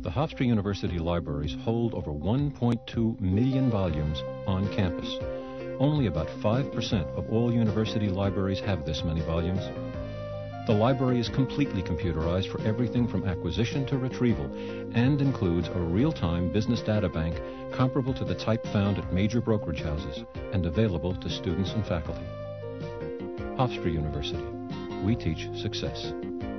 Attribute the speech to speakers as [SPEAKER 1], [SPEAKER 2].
[SPEAKER 1] The Hofstra University libraries hold over 1.2 million volumes on campus. Only about 5% of all university libraries have this many volumes. The library is completely computerized for everything from acquisition to retrieval and includes a real-time business data bank comparable to the type found at major brokerage houses and available to students and faculty. Hofstra University. We teach success.